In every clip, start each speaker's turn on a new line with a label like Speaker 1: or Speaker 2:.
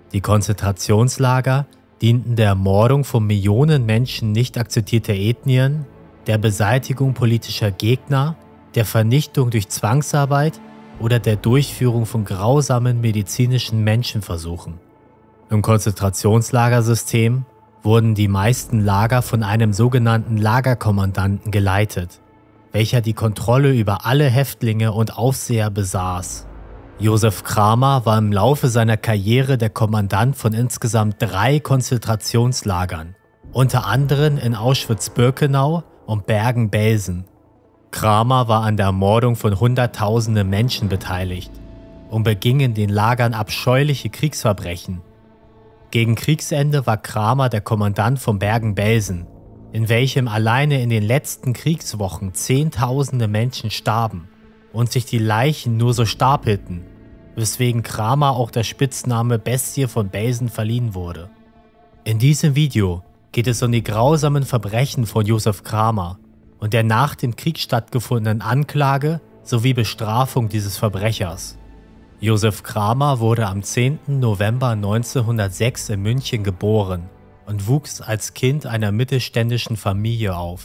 Speaker 1: Die Konzentrationslager dienten der Ermordung von Millionen Menschen nicht akzeptierter Ethnien, der Beseitigung politischer Gegner, der Vernichtung durch Zwangsarbeit oder der Durchführung von grausamen medizinischen Menschenversuchen. Im Konzentrationslagersystem wurden die meisten Lager von einem sogenannten Lagerkommandanten geleitet, welcher die Kontrolle über alle Häftlinge und Aufseher besaß. Josef Kramer war im Laufe seiner Karriere der Kommandant von insgesamt 3 Konzentrationslagern, unter anderem in Auschwitz-Birkenau und Bergen-Belsen. Kramer war an der Ermordung von Hunderttausenden Menschen beteiligt und beging in den Lagern abscheuliche Kriegsverbrechen. Gegen Kriegsende war Kramer der Kommandant von Bergen-Belsen, in welchem alleine in den letzten Kriegswochen Zehntausende Menschen starben und sich die Leichen nur so stapelten, weswegen Kramer auch der Spitzname Bestie von Belsen verliehen wurde. In diesem Video geht es um die grausamen Verbrechen von Josef Kramer und der nach dem Krieg stattgefundenen Anklage sowie Bestrafung dieses Verbrechers. Josef Kramer wurde am 10. November 1906 in München geboren und wuchs als Kind einer mittelständischen Familie auf.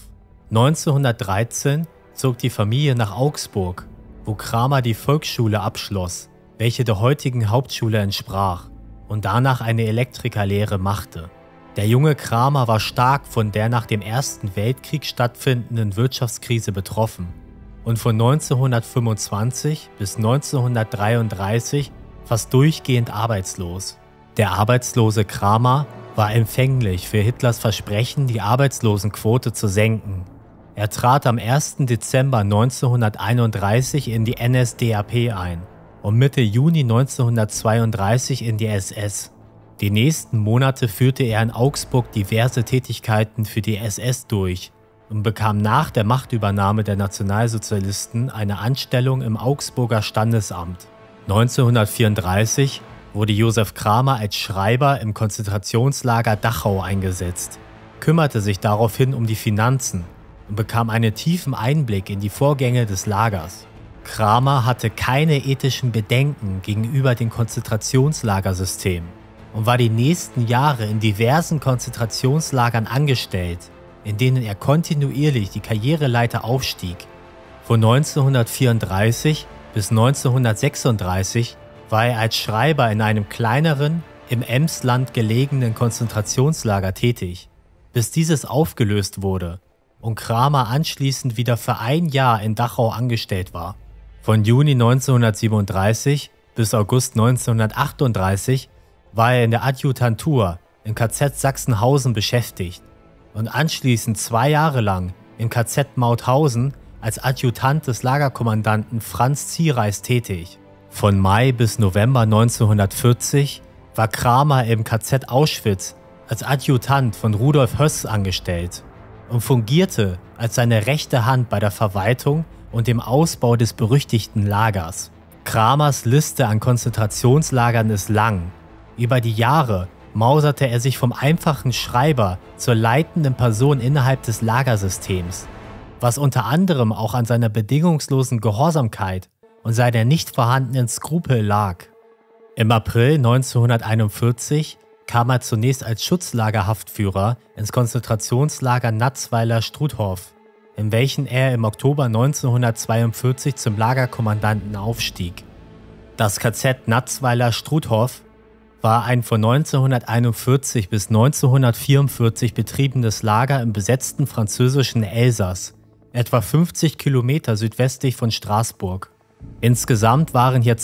Speaker 1: 1913 zog die Familie nach Augsburg, wo Kramer die Volksschule abschloss, welche der heutigen Hauptschule entsprach, und danach eine Elektrikerlehre machte. Der junge Kramer war stark von der nach dem Ersten Weltkrieg stattfindenden Wirtschaftskrise betroffen und von 1925 bis 1933 fast durchgehend arbeitslos. Der arbeitslose Kramer war empfänglich für Hitlers Versprechen, die Arbeitslosenquote zu senken. Er trat am 1. Dezember 1931 in die NSDAP ein und Mitte Juni 1932 in die SS. Die nächsten Monate führte er in Augsburg diverse Tätigkeiten für die SS durch und bekam nach der Machtübernahme der Nationalsozialisten eine Anstellung im Augsburger Standesamt. 1934 wurde Josef Kramer als Schreiber im Konzentrationslager Dachau eingesetzt, kümmerte sich daraufhin um die Finanzen und bekam einen tiefen Einblick in die Vorgänge des Lagers. Kramer hatte keine ethischen Bedenken gegenüber dem Konzentrationslagersystem und war die nächsten Jahre in diversen Konzentrationslagern angestellt, in denen er kontinuierlich die Karriereleiter aufstieg. Von 1934 bis 1936 war er als Schreiber in einem kleineren, im Emsland gelegenen Konzentrationslager tätig, bis dieses aufgelöst wurde und Kramer anschließend wieder für ein Jahr in Dachau angestellt war. Von Juni 1937 bis August 1938 war er in der Adjutantur im KZ Sachsenhausen beschäftigt und anschließend 2 Jahre lang im KZ Mauthausen als Adjutant des Lagerkommandanten Franz Ziereis tätig. Von Mai bis November 1940 war Kramer im KZ Auschwitz als Adjutant von Rudolf Höss angestellt und fungierte als seine rechte Hand bei der Verwaltung und dem Ausbau des berüchtigten Lagers. Kramers Liste an Konzentrationslagern ist lang. Über die Jahre mauserte er sich vom einfachen Schreiber zur leitenden Person innerhalb des Lagersystems, was unter anderem auch an seiner bedingungslosen Gehorsamkeit und seiner nicht vorhandenen Skrupel lag. Im April 1941 kam er zunächst als Schutzlagerhaftführer ins Konzentrationslager Natzweiler-Struthof, in welchen er im Oktober 1942 zum Lagerkommandanten aufstieg. Das KZ Natzweiler-Struthof war ein von 1941 bis 1944 betriebenes Lager im besetzten französischen Elsass, etwa 50 Kilometer südwestlich von Straßburg. Insgesamt waren hier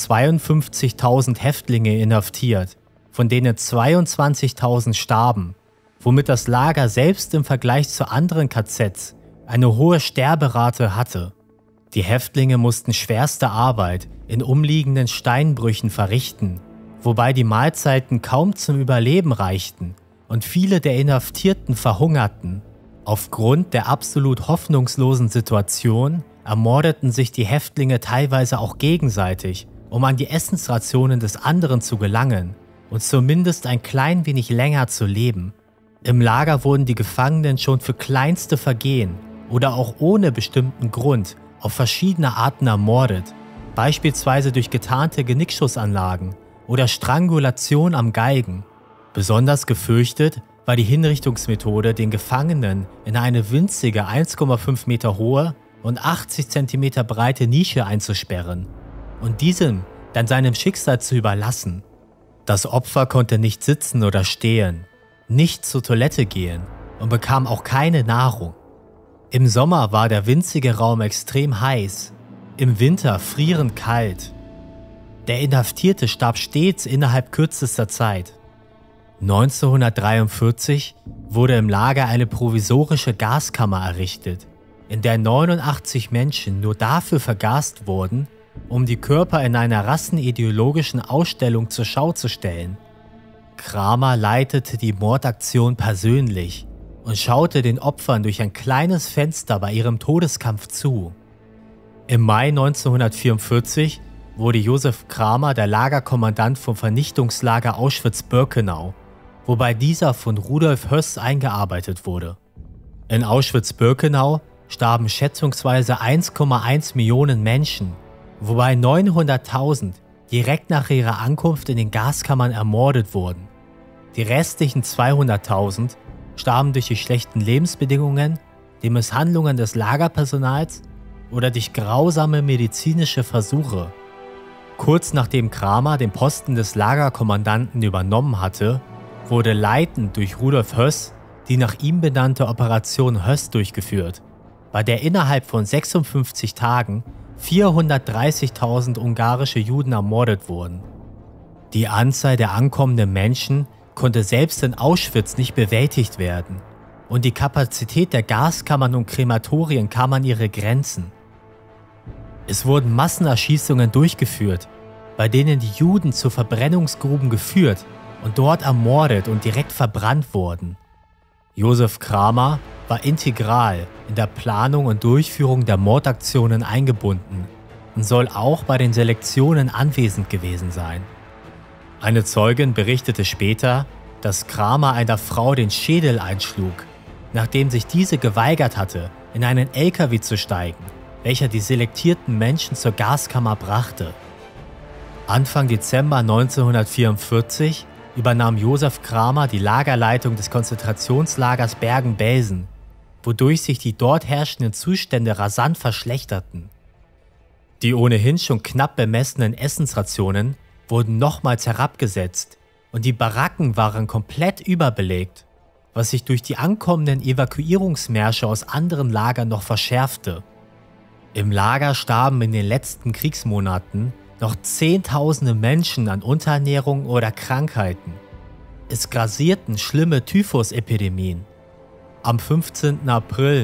Speaker 1: 52.000 Häftlinge inhaftiert, von denen 22.000 starben, womit das Lager selbst im Vergleich zu anderen KZs eine hohe Sterberate hatte. Die Häftlinge mussten schwerste Arbeit in umliegenden Steinbrüchen verrichten, wobei die Mahlzeiten kaum zum Überleben reichten und viele der Inhaftierten verhungerten. Aufgrund der absolut hoffnungslosen Situation ermordeten sich die Häftlinge teilweise auch gegenseitig, um an die Essensrationen des anderen zu gelangen und zumindest ein klein wenig länger zu leben. Im Lager wurden die Gefangenen schon für kleinste Vergehen oder auch ohne bestimmten Grund auf verschiedene Arten ermordet, beispielsweise durch getarnte Genickschussanlagen oder Strangulation am Galgen. Besonders gefürchtet war die Hinrichtungsmethode, den Gefangenen in eine winzige 1,5 Meter hohe und 80 Zentimeter breite Nische einzusperren und diesem dann seinem Schicksal zu überlassen. Das Opfer konnte nicht sitzen oder stehen, nicht zur Toilette gehen und bekam auch keine Nahrung. Im Sommer war der winzige Raum extrem heiß, im Winter frierend kalt. Der Inhaftierte starb stets innerhalb kürzester Zeit. 1943 wurde im Lager eine provisorische Gaskammer errichtet, in der 89 Menschen nur dafür vergast wurden, um die Körper in einer rassenideologischen Ausstellung zur Schau zu stellen. Kramer leitete die Mordaktion persönlich und schaute den Opfern durch ein kleines Fenster bei ihrem Todeskampf zu. Im Mai 1944 wurde Josef Kramer der Lagerkommandant vom Vernichtungslager Auschwitz-Birkenau, wobei dieser von Rudolf Höss eingearbeitet wurde. In Auschwitz-Birkenau starben schätzungsweise 1,1 Millionen Menschen, wobei 900.000 direkt nach ihrer Ankunft in den Gaskammern ermordet wurden. Die restlichen 200.000 starben durch die schlechten Lebensbedingungen, die Misshandlungen des Lagerpersonals oder durch grausame medizinische Versuche. Kurz nachdem Kramer den Posten des Lagerkommandanten übernommen hatte, wurde leitend durch Rudolf Höss die nach ihm benannte Operation Höss durchgeführt, bei der innerhalb von 56 Tagen 430.000 ungarische Juden ermordet wurden. Die Anzahl der ankommenden Menschen konnte selbst in Auschwitz nicht bewältigt werden und die Kapazität der Gaskammern und Krematorien kam an ihre Grenzen. Es wurden Massenerschießungen durchgeführt, bei denen die Juden zu Verbrennungsgruben geführt und dort ermordet und direkt verbrannt wurden. Josef Kramer war integral in der Planung und Durchführung der Mordaktionen eingebunden und soll auch bei den Selektionen anwesend gewesen sein. Eine Zeugin berichtete später, dass Kramer einer Frau den Schädel einschlug, nachdem sich diese geweigert hatte, in einen LKW zu steigen, welcher die selektierten Menschen zur Gaskammer brachte. Anfang Dezember 1944 übernahm Josef Kramer die Lagerleitung des Konzentrationslagers Bergen-Belsen, wodurch sich die dort herrschenden Zustände rasant verschlechterten. Die ohnehin schon knapp bemessenen Essensrationen wurden nochmals herabgesetzt und die Baracken waren komplett überbelegt, was sich durch die ankommenden Evakuierungsmärsche aus anderen Lagern noch verschärfte. Im Lager starben in den letzten Kriegsmonaten noch Zehntausende Menschen an Unterernährung oder Krankheiten. Es grassierten schlimme Typhusepidemien. Am 15. April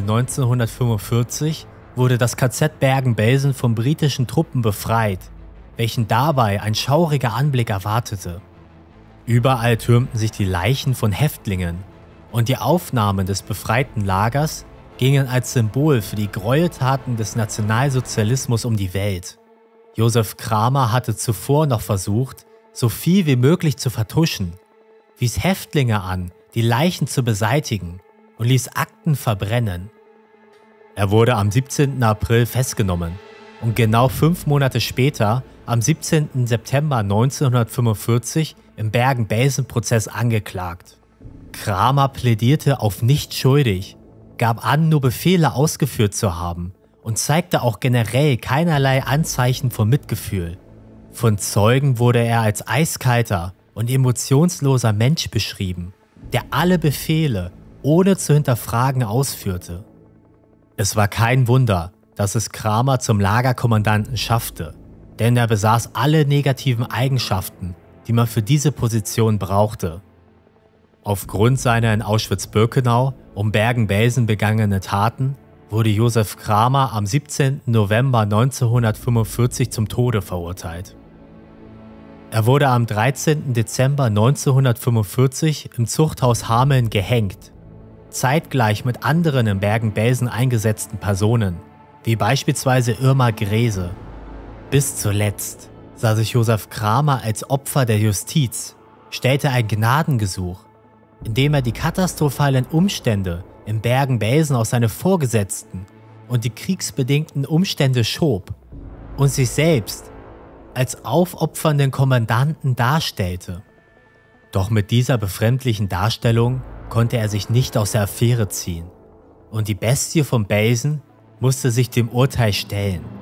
Speaker 1: 1945 wurde das KZ Bergen-Belsen von britischen Truppen befreit, welchen dabei ein schauriger Anblick erwartete. Überall türmten sich die Leichen von Häftlingen und die Aufnahmen des befreiten Lagers gingen als Symbol für die Gräueltaten des Nationalsozialismus um die Welt. Josef Kramer hatte zuvor noch versucht, so viel wie möglich zu vertuschen, wies Häftlinge an, die Leichen zu beseitigen und ließ Akten verbrennen. Er wurde am 17. April festgenommen und genau 5 Monate später, am 17. September 1945, im Bergen-Belsen-Prozess angeklagt. Kramer plädierte auf nicht schuldig, gab an, nur Befehle ausgeführt zu haben und zeigte auch generell keinerlei Anzeichen von Mitgefühl. Von Zeugen wurde er als eiskalter und emotionsloser Mensch beschrieben, der alle Befehle ohne zu hinterfragen ausführte. Es war kein Wunder, dass es Kramer zum Lagerkommandanten schaffte, denn er besaß alle negativen Eigenschaften, die man für diese Position brauchte. Aufgrund seiner in Auschwitz-Birkenau um Bergen-Belsen begangenen Taten wurde Josef Kramer am 17. November 1945 zum Tode verurteilt. Er wurde am 13. Dezember 1945 im Zuchthaus Hameln gehängt, zeitgleich mit anderen in Bergen-Belsen eingesetzten Personen, wie beispielsweise Irma Grese. Bis zuletzt sah sich Josef Kramer als Opfer der Justiz, stellte ein Gnadengesuch, indem er die katastrophalen Umstände in Bergen-Belsen auf seine Vorgesetzten und die kriegsbedingten Umstände schob und sich selbst als aufopfernden Kommandanten darstellte. Doch mit dieser befremdlichen Darstellung konnte er sich nicht aus der Affäre ziehen und die Bestie von Belsen musste sich dem Urteil stellen.